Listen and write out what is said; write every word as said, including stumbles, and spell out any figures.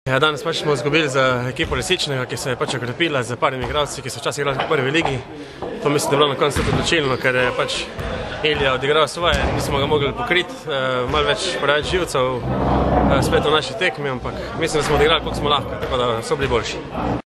Ja, danes pač smo izgubili za ekipo Lisičnega, ki se je pač okrepila z parimi igralci, ki so včasih igrali v prvi ligi. To mislim, da je bilo na koncu tudi odločilno, ker je pač Ilija odigral svoje, nismo ga mogli pokriti, malo več preveč živcev spet v naši tekmi, ampak mislim, da smo odigrali, koliko smo lahko, tako da so bili boljši.